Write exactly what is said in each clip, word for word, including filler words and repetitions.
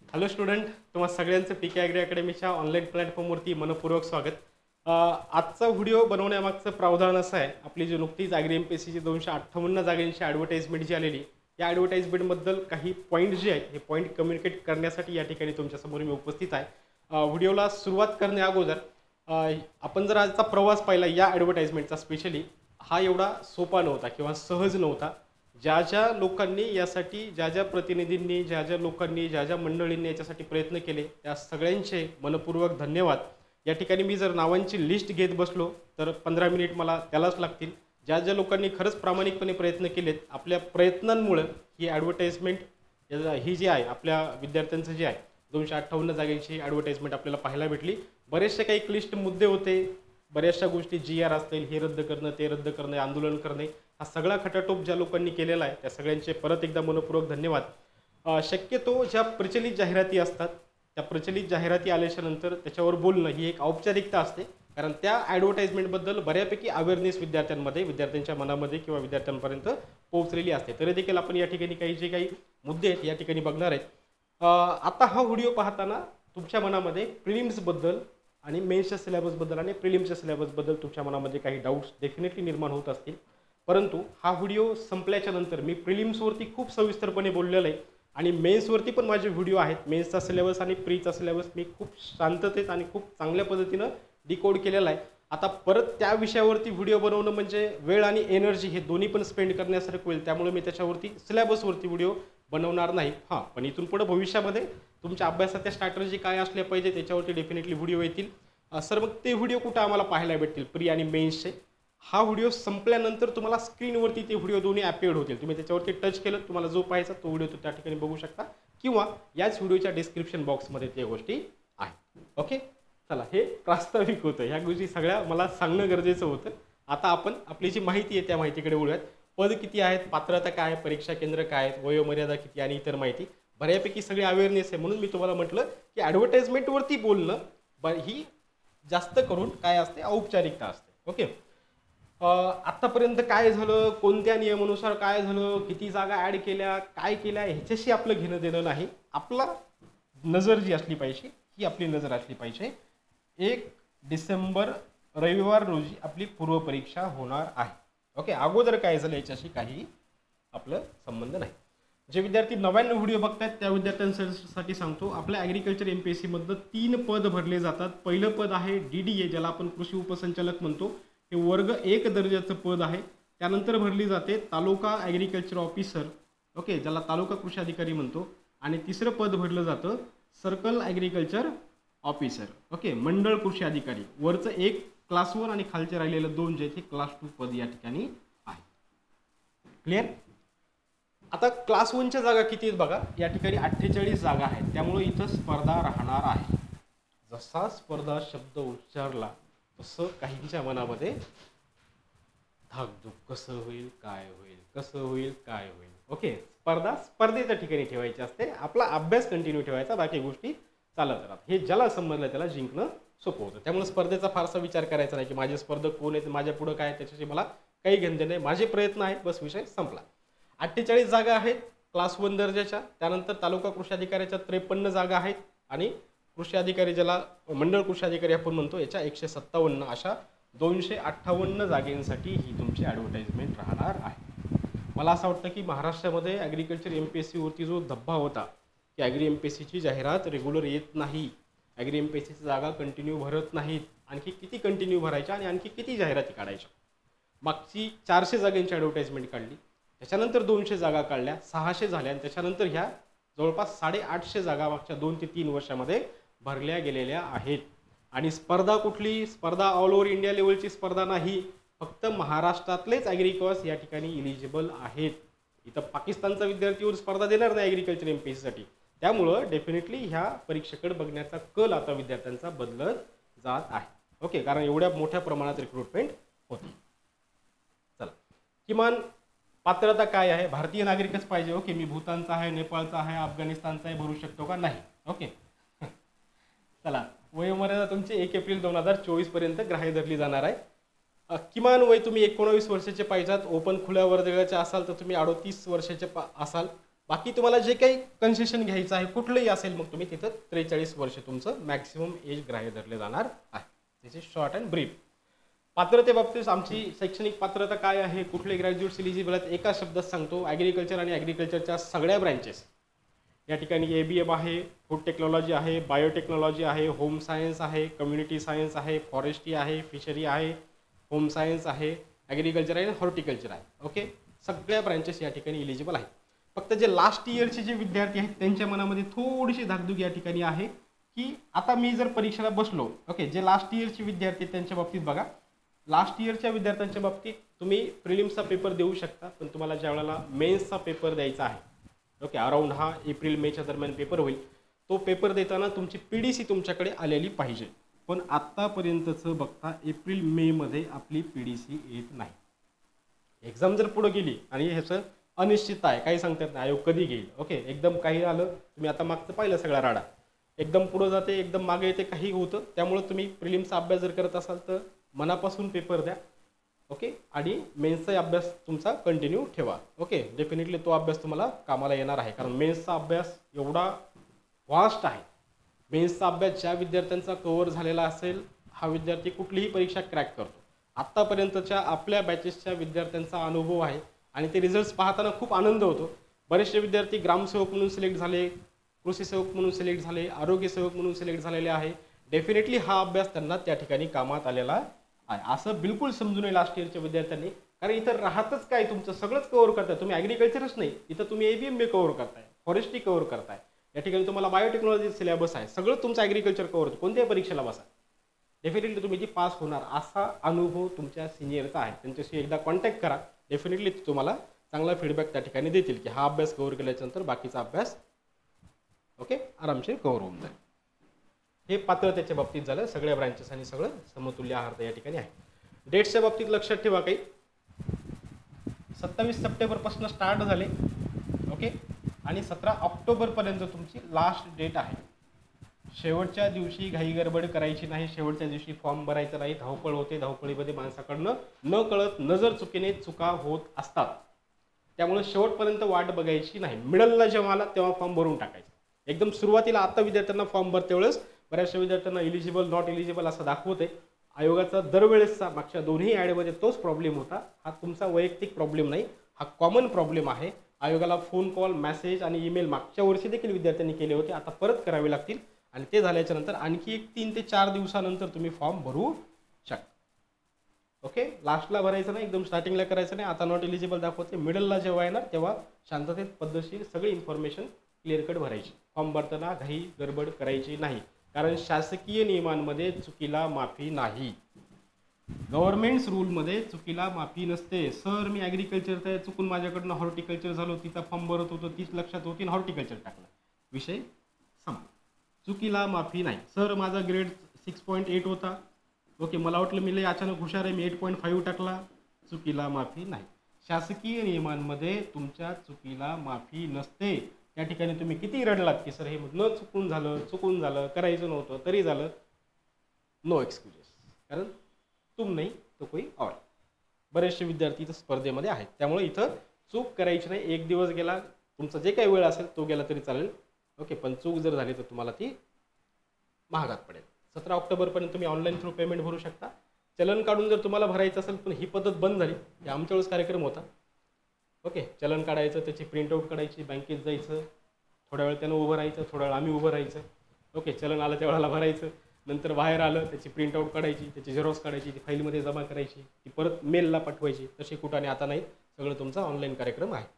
Hello student, तुम्हा सगळ्यांचं P K agri अकॅडमीच्या ऑनलाईन प्लॅटफॉर्मवरती मनपूर्वक स्वागत. अ, आजचा व्हिडिओ बनवण्यामागचं प्रावधान असं आहे, आपली जी नुकतीच ॲग्री एम पी एस सीची दोनशे अठ्ठावन्न जागांची ॲडव्हर्टाइजमेंट जी आलेली, या ॲडव्हर्टाइजमेंटबद्दल काही पॉईंट जे आहेत हे पॉईंट कम्युनिकेट करण्यासाठी या ठिकाणी तुमच्यासमोर मी उपस्थित आहे. अ, व्हिडिओला सुरुवात करण्या अगोदर अ, आपण जर आजचा प्रवास पाहिला या ॲडव्हर्टाइजमेंटचा, स्पेशली हा एवढा सोपा नव्हता किंवा सहज नव्हता. ज्या ज्या लोकांनी यासाठी, ज्या ज्या प्रतिनिधींनी, ज्या ज्या लोकांनी, ज्या ज्या मंडळींनी याच्यासाठी प्रयत्न केले, त्या सगळ्यांचे मनपूर्वक धन्यवाद. या ठिकाणी मी जर नावांची लिस्ट घेत बसलो तर पंधरा मिनिट मला त्यालाच लागतील. ज्या ज्या लोकांनी खरंच प्रामाणिकपणे प्रयत्न केलेत, आपल्या प्रयत्नांमुळं ही ॲडव्हर्टाइजमेंट ही जी आहे आपल्या विद्यार्थ्यांचं जे आहे दोनशे अठ्ठावन्न जागांची ॲडव्हर्टाइजमेंट आपल्याला पाहायला भेटली. बरेचसे काही क्लिष्ट मुद्दे होते, बऱ्याचशा गोष्टी जी आर असतील हे रद्द करणं, ते रद्द करणे, आंदोलन करणे, हा सगळा खटाटोप ज्या लोकांनी केलेला आहे त्या सगळ्यांचे परत एकदा मनपूर्वक धन्यवाद. अ, शक्यतो ज्या प्रचलित जाहिराती असतात त्या प्रचलित जाहिराती आल्याच्यानंतर त्याच्यावर बोलणं ही एक औपचारिकता असते, कारण त्या ॲडव्हर्टाइजमेंटबद्दल बऱ्यापैकी अवेअरनेस विद्यार्थ्यांमध्ये, विद्यार्थ्यांच्या मनामध्ये किंवा विद्यार्थ्यांपर्यंत पोहोचलेली असते. तरी देखील आपण या ठिकाणी काही जे काही मुद्दे आहेत या ठिकाणी बघणार आहेत. अ, आता हा व्हिडिओ पाहताना तुमच्या मनामध्ये प्रिलिम्सबद्दल आणि मेन्सच्या सिलेबसबद्दल आणि प्रिलिम्सच्या सिलेबसबद्दल तुमच्या मनामध्ये काही डाऊट्स डेफिनेटली निर्माण होत असतील. परंतु हा व्हिडिओ संपल्याच्या नंतर मी प्रिलिम्सवरती खूप सविस्तरपणे बोललेलं आहे आणि मेन्सवरती पण माझे व्हिडिओ आहेत. मेन्सचा सिलेबस आणि प्रीचा सिलेबस मी खूप शांततेत आणि खूप चांगल्या पद्धतीनं डिकोड केलेला आहे. आता परत त्या विषयावरती व्हिडिओ बनवणं म्हणजे वेळ आणि एनर्जी हे दोन्ही पण स्पेंड करण्यासारखं होईल, त्यामुळे मी त्याच्यावरती सिलेबसवरती व्हिडिओ बनवणार नाही. हां, पण इथून पुढे भविष्यामध्ये तुमच्या अभ्यासाच्या स्ट्रॅटर्जी काय असल्या पाहिजे त्याच्यावरती डेफिनेटली व्हिडिओ येतील. सर, मग ते व्हिडिओ कुठं आम्हाला पाहायला भेटतील प्री आणि मेन्सचे? हा व्हिडिओ संपल्यानंतर तुम्हाला स्क्रीनवरती ते व्हिडिओ दोन्ही अपलोड होतील. तुम्ही त्याच्यावरती टच केलं, तुम्हाला जो पाहायचा तो व्हिडिओ तो त्या ठिकाणी बघू शकता, किंवा याच व्हिडिओच्या डिस्क्रिप्शन बॉक्समध्ये त्या गोष्टी आहेत. ओके, चला, हे प्रास्ताविक होतं, ह्या गोष्टी सगळ्या मला सांगणं गरजेचं होतं. आता आपण आपली जी माहिती आहे त्या माहितीकडे वळूयात. पद किती आहेत, पात्रता काय, परीक्षा केंद्र काय आहेत, वयोमर्यादा किती आणि इतर माहिती बऱ्यापैकी सगळी अवेअरनेस आहे. म्हणून मी तुम्हाला म्हटलं की ॲडव्हर्टाइजमेंटवरती बोलणं ब ही जास्त करून काय असते, औपचारिकता असते. ओके, आत्तापर्यंत काय झालं, कोणत्या नियमानुसार काय झालं, किती जागा ॲड केल्या, काय केल्या, ह्याच्याशी आपलं घेणं देणं नाही. आपला नजर जी असली पाहिजे ही आपली नजर असली पाहिजे. एक डिसेंबर रविवार रोजी आपली पूर्वपरीक्षा होणार आहे. ओके, अगोदर काय झालं याच्याशी काही आपलं संबंध नाही. जे विद्यार्थी नव्याण्णव व्हिडिओ बघतायत त्या विद्यार्थ्यांसाठी सांगतो, आपल्या ॲग्रिकल्चर एम पी एस सीमधलं तीन पद भरले जातात. पहिलं पद आहे डी डी ए, ज्याला आपण कृषी उपसंचालक म्हणतो. हे वर्ग एक दर्जाचं पद आहे. त्यानंतर भरली जाते तालुका ॲग्रिकल्चर ऑफिसर, ओके, ज्याला तालुका कृषी अधिकारी म्हणतो. आणि तिसरं पद भरलं जातं सर्कल ॲग्रिकल्चर ऑफिसर, ओके, मंडळ कृषी अधिकारी. वरचं एक क्लास वन आणि खालचे राहिलेलं दोन जे ते क्लास टू पद या ठिकाणी आहे. क्लिअर? आता क्लास वनच्या जागा किती आहेत बघा, या ठिकाणी अठ्ठेचाळीस जागा आहेत. त्यामुळे इथं स्पर्धा राहणार आहे. जसा स्पर्धा शब्द उच्चारला तसं काहींच्या मनामध्ये धाकधूक, कसं होईल, काय होईल, कसं होईल, काय होईल. ओके, स्पर्धा स्पर्धेच्या ठिकाणी ठेवायची असते, आपला अभ्यास कंटिन्यू ठेवायचा, बाकी गोष्टी चालत राहतात. हे ज्याला समजलं त्याला जिंकणं सोपं होतं. त्यामुळे स्पर्धेचा फारसा विचार करायचा नाही की माझे स्पर्धक कोण आहेत, माझ्या पुढं काय, त्याच्याशी मला काही घेणं नाही. माझे प्रयत्न आहेत, बस, विषय संपला. अठ्ठेचाळीस जागा आहेत क्लास वन दर्जाच्या. त्यानंतर तालुका कृषी अधिकाऱ्याच्या त्रेपन्न जागा आहेत आणि कृषी अधिकारी, ज्याला मंडळ कृषी अधिकारी आपण म्हणतो, याच्या एकशे सत्तावन्न. अशा दोनशे अठ्ठावन्न जागेसाठी ही तुमची ॲडव्हर्टाइजमेंट राहणार आहे. मला असं वाटतं की महाराष्ट्रामध्ये ॲग्रिकल्चर एम पी एस सीवरती जो धब्बा होता की ॲग्री एम पी एस सीची जाहिरात रेग्युलर येत नाही, ॲग्री एम पी एस सीची जागा कंटिन्यू भरत नाहीत, आणखी किती कंटिन्यू भरायच्या आणि आणखी किती जाहिराती काढायच्या. मागची चारशे जागांची ॲडव्हर्टाइजमेंट काढली, त्याच्यानंतर दोनशे जागा काढल्या, सहाशे झाल्या, आणि त्याच्यानंतर ह्या जवळपास साडेआठशे जागा मागच्या दोन ते तीन वर्षामध्ये भरल्या गेलेल्या आहेत. आणि स्पर्धा कुठली? स्पर्धा ऑल ओव्हर इंडिया लेवलची स्पर्धा नाही, फक्त महाराष्ट्रातलेच ॲग्रिकॉस या ठिकाणी इलिजिबल आहेत. इथं पाकिस्तानचा विद्यार्थी येऊन स्पर्धा देणार नाही ॲग्रिकल्चर एम पी एस सीसाठी. त्यामुळं डेफिनेटली ह्या परीक्षेकडे बघण्याचा कल आता विद्यार्थ्यांचा बदलत जात आहे. ओके, कारण एवढ्या मोठ्या प्रमाणात रिक्रुटमेंट होती. चला, किमान पात्रता काय आहे? भारतीय नागरिकच पाहिजे. ओके, मी भूतानचा आहे, नेपाळचा आहे, अफगाणिस्तानचा आहे, भरू शकतो का? नाही. ओके, चला, वयोमर्यादा तुमची एक एप्रिल दोन हजार चोवीस पर्यंत ग्राह्य धरली जाणार आहे. किमान वय तुम्ही एकोणावीस वर्षाचे पाहिजात. ओपन खुल्या वर्गाचे असाल तर तुम्ही अडोतीस वर्षाचे असाल. बाकी तुम्हाला जे काही कन्सेशन घ्यायचं आहे कुठलंही असेल मग तुम्ही तिथं त्रेचाळीस वर्ष तुमचं मॅक्सिमम एज ग्राह्य धरले जाणार आहे. This is short and brief. पात्रतेबाबतीत आमची शैक्षणिक पात्रता काय आहे, कुठले ग्रॅज्युएट्स एलिजिबल आहेत, एका शब्दात सांगतो. ॲग्रिकल्चर आणि ॲग्रिकल्चरच्या सगळ्या ब्रँचेस या ठिकाणी ए बी एम आहे, फूड टेक्नॉलॉजी आहे, बायोटेक्नॉलॉजी आहे, होम सायन्स आहे, कम्युनिटी सायन्स आहे, फॉरेस्ट्री आहे, फिशरी आहे, होम सायन्स आहे, ॲग्रिकल्चर आहे, हॉर्टिकल्चर आहे. ओके, सगळ्या ब्रँचेस या ठिकाणी इलिजिबल आहेत. फक्त जे लास्ट इयरचे जे विद्यार्थी आहेत त्यांच्या मनामध्ये थोडीशी धाकधूक या ठिकाणी आहे की आता मी जर परीक्षेला बसलो, ओके, जे लास्ट इयरचे विद्यार्थी त्यांच्या बाबतीत बघा, लास्ट इयरच्या विद्यार्थ्यांच्या बाबतीत तुम्ही प्रिलिम्सचा पेपर देऊ शकता, पण तुम्हाला ज्या वेळेला मेन्सचा पेपर द्यायचा आहे, ओके, अराउंड हा एप्रिल मेच्या दरम्यान पेपर होईल, तो पेपर देताना तुमची पी डी सी तुमच्याकडे आलेली पाहिजे. पण आत्तापर्यंतचं बघता एप्रिल मेमध्ये आपली पी डी सी येत नाही. एक्झाम जर पुढे गेली आणि ह्याचं अनिश्चित आहे, काही सांगता येत नाही आयोग कधी घेईल. ओके, एकदम काही आलं, तुम्ही आता मागचं पाहिलं सगळा राडा, एकदम पुढं जाते एकदम मागे येते, काही होतं. त्यामुळे तुम्ही प्रिलिम्सचा अभ्यास जर करत असाल तर मनापासून पेपर द्या. ओके, आणि मेन्सचा अभ्यास तुमचा कंटिन्यू ठेवा. ओके, डेफिनेटली तो अभ्यास तुम्हाला कामाला येणार आहे, कारण मेन्सचा अभ्यास एवढा व्हास्ट आहे. मेन्सचा अभ्यास ज्या विद्यार्थ्यांचा कव्हर झालेला असेल हा विद्यार्थी कुठलीही परीक्षा क्रॅक करतो. आत्तापर्यंतच्या आपल्या बॅचेसच्या विद्यार्थ्यांचा अनुभव आहे आणि ते रिझल्ट्स पाहताना खूप आनंद होतो. बरेचसे विद्यार्थी ग्रामसेवक म्हणून सिलेक्ट झाले, कृषी सेवक म्हणून सिलेक्ट झाले, आरोग्य सेवक म्हणून सिलेक्ट झालेले आहे. डेफिनेटली हा अभ्यास त्यांना त्या ठिकाणी कामात आलेला आहे. असं बिलकुल समजू नये लास्ट इयरच्या विद्यार्थ्यांनी, कारण इथं राहतच काय, तुमचं सगळंच कव्हर करताय तुम्ही. ॲग्रिकल्चरच नाही, इथं तुम्ही A B M B cover करताय, फॉरेस्ट्री कव्हर करताय, या ठिकाणी तुम्हाला बायोटेक्नॉलॉजी सिलेबस आहे, सगळं तुमचं ॲग्रिकल्चर कव्हर होतं. कोणत्याही परीक्षेला बसा, डेफिनेटली तुम्ही जी पास होणार असा अनुभव तुमच्या सिनियरचा आहे. त्यांच्याशी एकदा कॉन्टॅक्ट करा, डेफिनेटली तुम्हाला चांगला फीडबॅक त्या ठिकाणी देतील की हा अभ्यास कव्हर केल्याच्यानंतर बाकीचा अभ्यास ओके आरामशीर कव्हर होऊन जाईल. हे पात्रतेच्या बाबतीत झालं, सगळ्या ब्रँचेस आणि सगळं समतुल्य आहार या ठिकाणी आहे. डेट्सच्या बाबतीत लक्षात ठेवा, काही सत्तावीस सप्टेंबरपासून स्टार्ट झाले, ओके, आणि सतरा ऑक्टोबरपर्यंत तुमची लास्ट डेट आहे. शेवटच्या दिवशी घाई गडबड करायची नाही, शेवटच्या दिवशी फॉर्म भरायचा नाही, धावपळ होते, धावपळीमध्ये माणसाकडनं न कळत नजर चुकीने चुका होत असतात. त्यामुळे शेवटपर्यंत वाट बघायची नाही, मिडलला जेव्हा आला तेव्हा फॉर्म भरून टाकायचं. एकदम सुरुवातीला आता विद्यार्थ्यांना फॉर्म भरते वेळेस बऱ्याचशा विद्यार्थ्यांना इलिजिबल नॉट इलिजिबल असं दाखवते. आयोगाचा दरवेळेसचा मागच्या दोन्ही ॲडमध्ये तोच प्रॉब्लेम होता. हा तुमचा वैयक्तिक प्रॉब्लेम नाही, हा कॉमन प्रॉब्लेम आहे. आयोगाला फोन कॉल, मेसेज आणि ईमेल मागच्या वर्षी देखील विद्यार्थ्यांनी केले होते, आता परत करावे लागतील. आणि ते झाल्याच्या नंतर आणखी एक तीन ते चार दिवसानंतर तुम्ही फॉर्म भरू शकता. ओके, लास्टला भरायचं नाही, एकदम स्टार्टिंगला करायचं नाही. आता नॉट एलिजिबल दाखवते, मिडलला जेव्हा येणार तेव्हा शांततेत पद्धतशीर सगळी इन्फॉर्मेशन क्लिअर कट भरायची. फॉर्म भरताना घाई गडबड करायची नाही, कारण शासकीय नियमांमध्ये चुकीला माफी नाही. गव्हर्नमेंट्स रूलमध्ये चुकीला माफी नसते. सर मी ॲग्रिकल्चर तर चुकून माझ्याकडनं हॉर्टिकल्चर झालो, तिचा फॉर्म भरत होतो, तीच लक्षात होती, हॉर्टिकल्चर टाकलं, विषय संपला. चुकीला माफी नाही. सर माझा ग्रेड सिक्स पॉईंट एट होता, ओके, मला वाटलं मी लई अचानक हुशार आहे, मी एट पॉईंट फाईव्ह टाकला, चुकीला माफी नाही. शासकीय नियमांमध्ये तुमच्या चुकीला माफी नसते. त्या ठिकाणी तुम्ही किती रडलात की सर हे न चुकून झालं, चुकून झालं, करायचं नव्हतं तरी झालं, नो एक्सक्युजेस, कारण तुम नाही तो कोई और. बरेचसे विद्यार्थी इथं स्पर्धेमध्ये आहेत, त्यामुळे इथं चूक करायची नाही. एक दिवस गेला, तुमचा जे काही वेळ असेल तो गेला तरी चालेल, ओके, पण चूक जर झाली तर तुम्हाला ती महागात पडेल. सतरा ऑक्टोबरपर्यंत तुम्ही ऑनलाईन थ्रू पेमेंट भरू शकता. चलन काढून जर तुम्हाला भरायचं असेल, पण ही पद्धत बंद झाली, हे आमच्या वेळेस कार्यक्रम होता. ओके, चलन काढायचं, त्याची प्रिंटआउट काढायची, बँकेत जायचं, थोड्या वेळ त्यानं उभं राहायचं, थोड्या वेळ आम्ही उभं राहायचं. ओके, चलन आलं त्यावेळेला भरायचं, नंतर बाहेर आलं त्याची प्रिंटआउट काढायची, त्याची झेरॉक्स काढायची, ती फाईलमध्ये जमा करायची, ती परत मेलला पाठवायची. तशी कुठाने आता नाही, सगळं तुमचा ऑनलाईन कार्यक्रम आहे.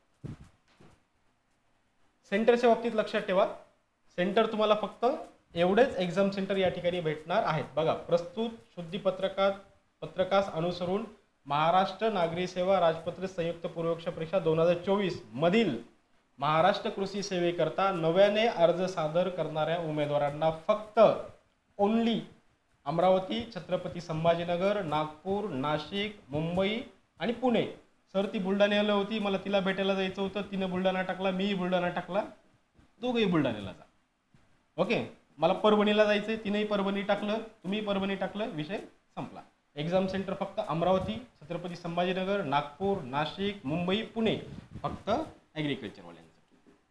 सेंटरच्या बाबतीत लक्षात ठेवा, सेंटर तुम्हाला फक्त एवढेच एक्झाम सेंटर या ठिकाणी भेटणार आहेत. बघा, प्रस्तुत शुद्धीपत्रकात पत्रकास अनुसरून महाराष्ट्र नागरी सेवा राजपत्रित संयुक्त पूर्वपरीक्षा परीक्षा दोन हजार चोवीस मधील महाराष्ट्र कृषी सेवेकरता नव्याने अर्ज सादर करणाऱ्या उमेदवारांना फक्त ओनली अमरावती, छत्रपती संभाजीनगर, नागपूर, नाशिक, मुंबई आणि पुणे. सर ती बुलढाण्याला होती, मला तिला भेटायला जायचं होतं, तिनं बुलढाणा टाकला, मी बुलढाणा टाकला, दोघंही बुलढाण्याला जा. ओके, मला परभणीला जायचं आहे, तिनेही परभणी टाकलं, तुम्ही परभणी टाकलं, विषय संपला. एक्झाम सेंटर फक्त अमरावती, छत्रपती संभाजीनगर, नागपूर, नाशिक, मुंबई, पुणे, फक्त ॲग्रिकल्चरवाल्यांसाठी.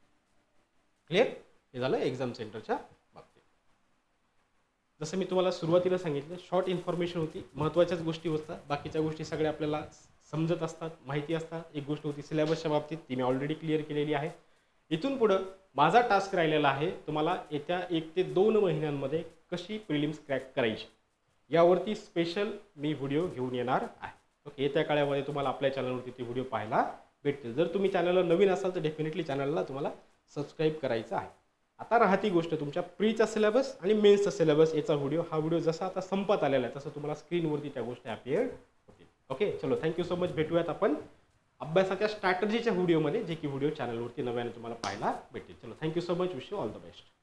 क्लिअर? हे झालं एक्झाम सेंटरच्या बाबतीत. जसं मी तुम्हाला सुरुवातीला सांगितलं, शॉर्ट इन्फॉर्मेशन होती, महत्त्वाच्याच गोष्टी होतात, बाकीच्या गोष्टी सगळ्या आपल्याला समजत असतात, माहिती असतात. एक गोष्ट होती सिलेबसच्या बाबतीत, ती मी ऑलरेडी क्लिअर केलेली आहे. इथून पुढं माझा टास्क राहिलेला आहे तुम्हाला येत्या एक ते दोन महिन्यांमध्ये कशी प्रिलिम्स क्रॅक करायची यावरती स्पेशल मी व्हिडिओ घेऊन येणार आहे. ओके, येत्या काळामध्ये तुम्हाला आपल्या चॅनलवरती ते व्हिडिओ पाहायला भेटतील. जर तुम्ही चॅनलला नवीन असाल तर डेफिनेटली चॅनलला तुम्हाला सबस्क्राईब करायचं आहे. आता राहती गोष्ट तुमच्या प्रीचा सिलेबस आणि मेन्सचा सिलेबस याचा व्हिडिओ. हा व्हिडिओ जसा आता संपत आलेला आहे तसं तुम्हाला स्क्रीनवरती त्या गोष्टी अपिअर होतील. ओके, चलो थँक्यू सो मच. भेटूयात आपण अभ्यासाच्या स्ट्रॅटर्जीच्या व्हिडिओमध्ये, जे की व्हिडिओ चॅनलवरती नव्याने तुम्हाला पाहायला भेटेल. चलो thank you so much. Wish you all the best.